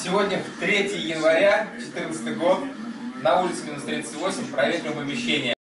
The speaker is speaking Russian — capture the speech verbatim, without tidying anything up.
Сегодня третье января, четырнадцатый год, на улице минус тридцать восемь, проветриваем помещение.